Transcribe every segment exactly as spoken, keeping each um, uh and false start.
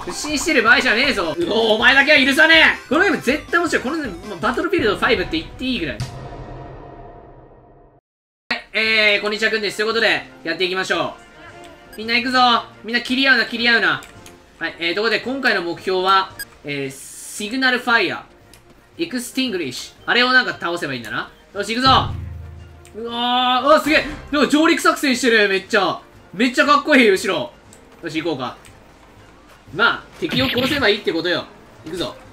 不審してる場合じゃねえぞ。うお、お前だけは許さねえ。このゲーム絶対面白い。この、バトルフィールドファイブって言っていいぐらい。はい、えー、こんにちはくんです。ということで、やっていきましょう。みんな行くぞ。みんな切り合うな、切り合うな。はい、えー、ということで、今回の目標は、えー、シグナルファイア、エクスティングリッシュ。あれをなんか倒せばいいんだな。よし、行くぞ。うわー、うわ、すげえ。でも上陸作戦してる、めっちゃ。めっちゃかっこいい、後ろ。よし、行こうか。まあ、敵を殺せばいいってことよ。行くぞ。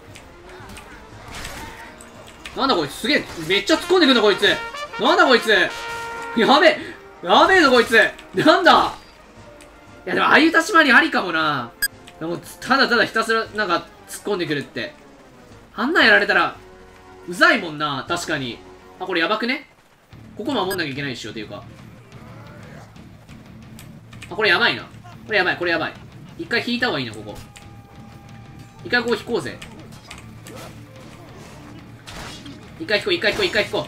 なんだこいつ、すげえ。めっちゃ突っ込んでくんだ、こいつ。なんだこいつ。やべえ。やべえぞ、こいつ。なんだ。いや、でも、ああいう立ち回りありかもな。でも、ただただひたすら、なんか、突っ込んでくるって。あんなんやられたら、うざいもんな、確かに。あ、これやばくね？ここ守んなきゃいけないっしょ、っていうか。あ、これやばいな。これやばい、これやばい。一回引いた方がいいな、ここ。一回ここ引こうぜ。一回引こう、一回引こう、一回引こ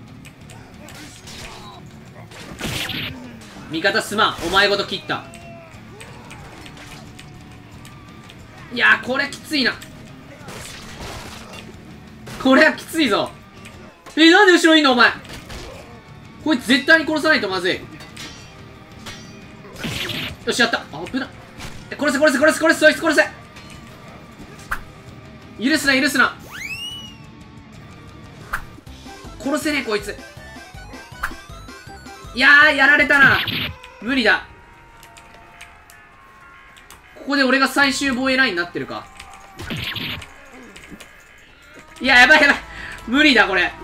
う。味方すまん。お前ごと切った。いやー、これきついな。これはきついぞ。え、なんで後ろいんのお前。こいつ絶対に殺さないとまずい。よし、やった。危な。殺せ殺せ殺せ殺せそいつ殺せ。許すな許すな。殺せねえこいつ。いやー、やられたな。無理だ。ここで俺が最終防衛ラインになってるか。いや、やばいやばい。無理だこれ。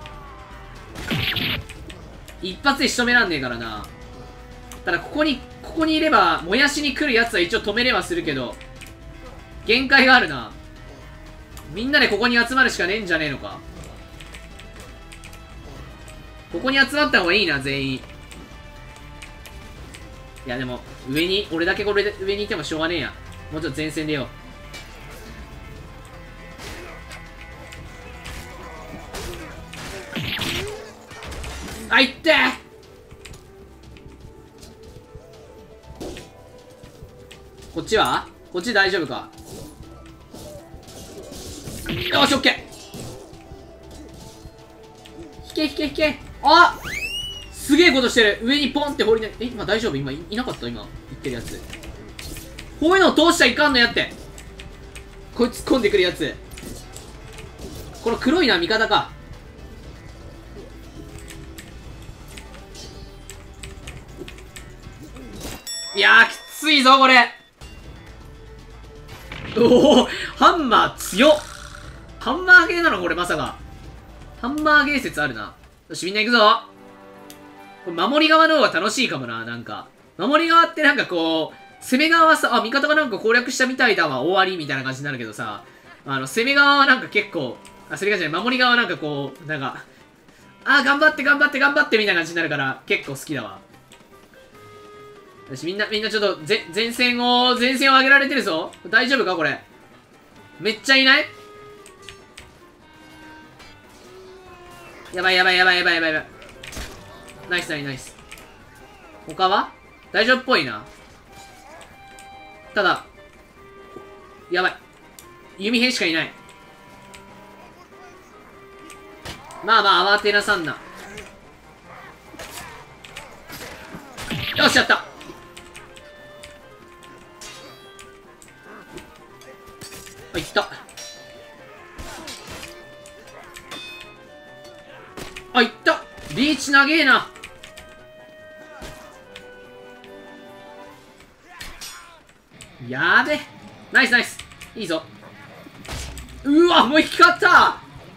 一発で仕留めらんねえからな。ただここにここにいれば燃やしに来るやつは一応止めれはするけど限界があるな。みんなでここに集まるしかねえんじゃねえのか。ここに集まった方がいいな全員。いやでも上に俺だけこれで上にいてもしょうがねえや。もうちょっと前線でよ。あ、いってー。こっちはこっち大丈夫か。よし、オッケー。引け引け引け。あ、すげえことしてる。上にポンって放り投げ。え、今大丈夫。今 い, いなかった今言ってるやつ。こういうのを通しちゃいかんのやって。こいつ突っ込んでくるやつ。この黒いのは味方か。いやー、きついぞこれ。おお、ハンマー強っ。ハンマーゲーなのこれまさか。ハンマーゲー説あるな。よし、みんな行くぞ。これ守り側の方が楽しいかもな。なんか守り側ってなんかこう攻め側はさ、あ、味方がなんか攻略したみたいだわ終わりみたいな感じになるけどさ、あの攻め側はなんか結構、あ、それがじゃない、守り側はなんかこうなんか、あ、頑張って頑張って頑張ってみたいな感じになるから結構好きだわ。よし、みんな、みんなちょっと、ぜ、前線を、前線を上げられてるぞ。大丈夫かこれ。めっちゃいない？やばいやばいやばいやばいやばいやばい。ナイスナイスナイス。他は大丈夫っぽいな。ただ、やばい。弓兵しかいない。まあまあ、慌てなさんな。よし、やった。あ、いった。あ、いった。リーチ長えな。やべ。ナイスナイス。いいぞ。うわ、もう一回勝った。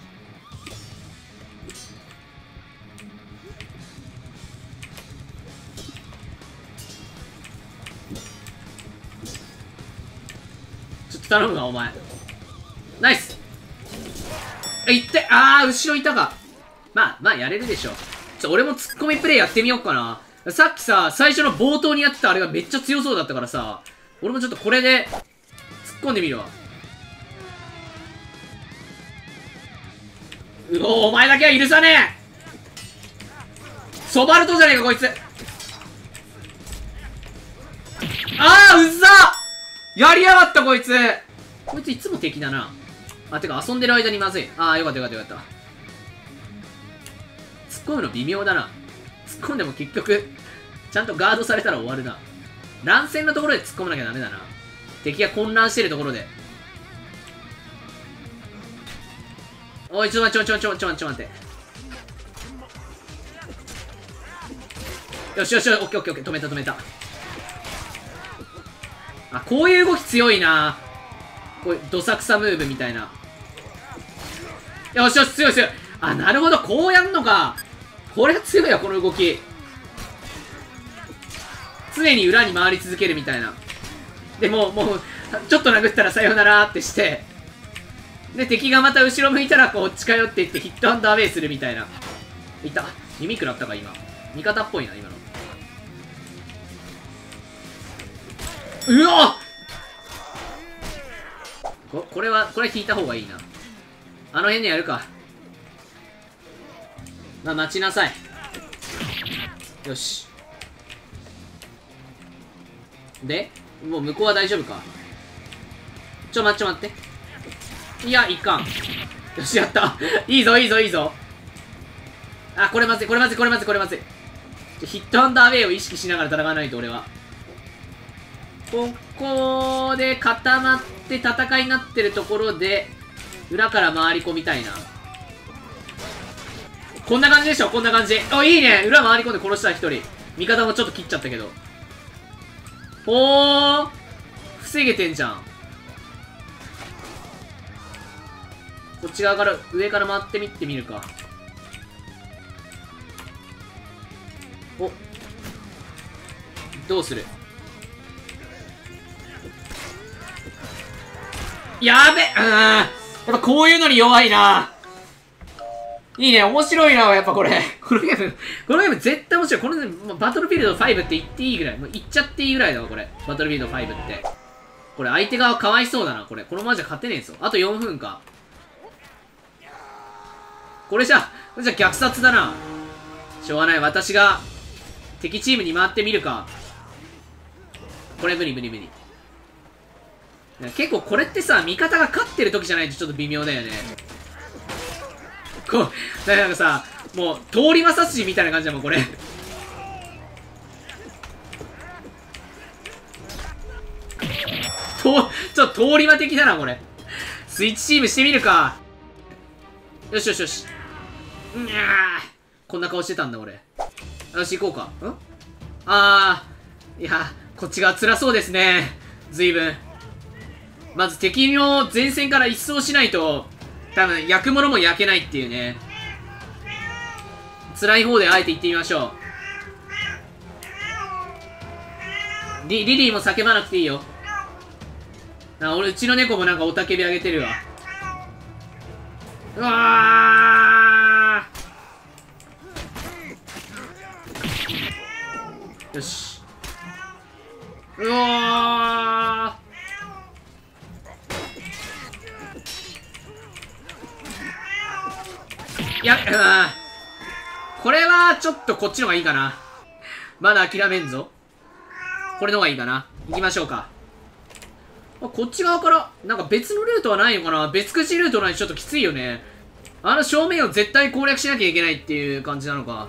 ちょっと頼むわお前。ナイス。え、いって。あー、後ろいたか。まあまあやれるでしょ。ちょ、俺もツッコミプレイやってみようかな。さっきさ、最初の冒頭にやってたあれがめっちゃ強そうだったからさ、俺もちょっとこれで突っ込んでみるわ。うお、お前だけは許さねえ。ソバルトじゃねえかこいつ。ああ、うざっ。 やりやがったこいつ。こいついつも敵だな。あ、てか遊んでる間にまずい。あー、よかったよかったよかった。突っ込むの微妙だな。突っ込んでも結局、ちゃんとガードされたら終わるな。乱戦のところで突っ込まなきゃダメだな。敵が混乱してるところで。おい、ちょっと待って、ちょ、ちょ、ちょ、ちょ、ちょ、待って。よしよしよし、オッケーオッケーオッケー、止めた止めた。あ、こういう動き強いな。こういうどさくさムーブみたいな。よしよし、強い強い。あ、なるほど、こうやんのか。これは強いよ、この動き。常に裏に回り続けるみたいな。でもう、もう、ちょっと殴ったらさよならってして、で、敵がまた後ろ向いたらこう近寄っていってヒットアンドアウェイするみたいな。いた。耳食らったか、今。味方っぽいな、今の。うわこ、これは、これ引いた方がいいな。あの辺でやるか。まあ、待ちなさい。よし。で、もう向こうは大丈夫か。ちょ、待ってちょ、待って。いや、いかん。よし、やった。いいぞ、いいぞ、いいぞ。あ、これまずい、これまずい、これまずい、これまずい。ヒットアンダーウェイを意識しながら戦わないと、俺は。ここで固まって戦いになってるところで、裏から回り込みたいな。こんな感じでしょ、こんな感じ。あ、いいね。裏回り込んで殺した一人。味方もちょっと切っちゃったけど。ほー。防げてんじゃん。こっち側から、上から回ってみってみるか。お。どうする？やべっ、うん。やっぱこういうのに弱いな。いいね、面白いな、やっぱこれ。このゲーム、このゲーム絶対面白い。この、ね、バトルフィールドファイブって言っていいぐらい。もう言っちゃっていいぐらいだわ、これ。バトルフィールドファイブって。これ相手側かわいそうだな、これ。このままじゃ勝てねえぞ。あとよんふんか。これじゃ、これじゃ虐殺だな。しょうがない。私が、敵チームに回ってみるか。これ無理無理無理。結構これってさ、味方が勝ってる時じゃないとちょっと微妙だよね。こう、なんかさ、もう、通り魔殺人みたいな感じだもん、これ。と、ちょっと通り魔的だな、これ。スイッチチームしてみるか。よしよしよし。んにゃー。こんな顔してたんだ、俺。よし、行こうか。んあー。いや、こっちが辛そうですね。ずいぶん。まず敵の前線から一掃しないと、多分焼くものも焼けないっていうね。辛い方であえて行ってみましょう。リリリーも叫ばなくていいよ。あ、俺、うちの猫もなんか雄たけび上げてるわ。うわー。よし。うわー。いや、これはちょっとこっちの方がいいかな。まだ諦めんぞ。これの方がいいかな。行きましょうか。こっち側から、なんか別のルートはないのかな。別口ルートないとちょっときついよね。あの正面を絶対攻略しなきゃいけないっていう感じなのか。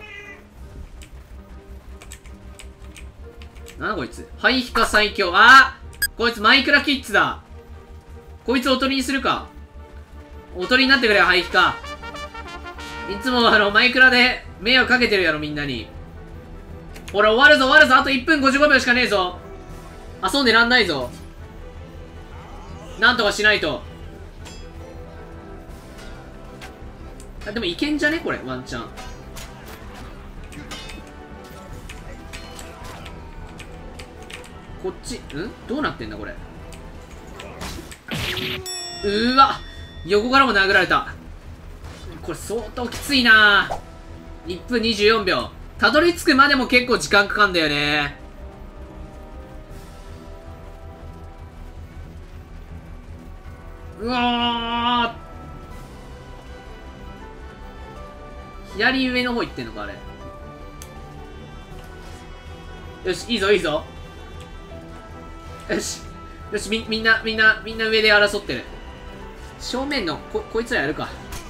なんだこいつ。廃飛化最強。あー、こいつマイクラキッズだ。こいつおとりにするか。おとりになってくれよ、廃飛化。いつもあの、マイクラで迷惑かけてるやろ、みんなに。ほら、終わるぞ、終わるぞ。あといっぷんごじゅうごびょうしかねえぞ。遊んでらんないぞ。なんとかしないと。あ、でもいけんじゃねこれ、ワンチャン。こっち、んどうなってんだ、これ。うーわ、横からも殴られた。これ相当きついないっぷんにじゅうよんびょう。たどり着くまでも結構時間かかんだよね。うわー。左上の方行ってんのか、あれ。よし、いいぞ、いいぞ。よし。 よし、み、みんな、みんな、みんな上で争ってる。正面の、こ、こいつらやるか。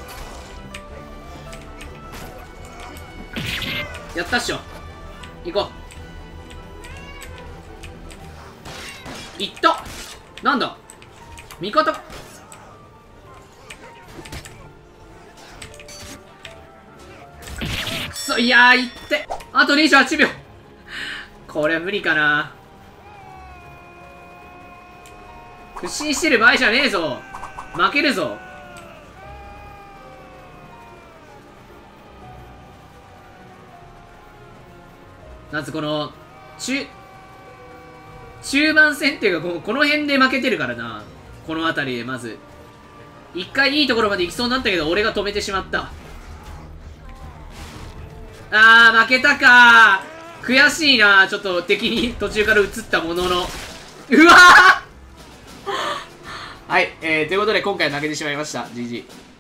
やったっしょ。行こう。行った。なんだ味方。くそ、いやー、いって。あとにじゅうはちびょう。これは無理かな。不審してる場合じゃねえぞ。負けるぞ。まずこの、中、中盤戦っていうか、この、この辺で負けてるからな。この辺りでまず。一回いいところまで行きそうになったけど、俺が止めてしまった。あー、負けたかー。悔しいな。ちょっと敵に途中から移ったものの。うわーはい、えー、ということで今回は負けてしまいました。ジージー。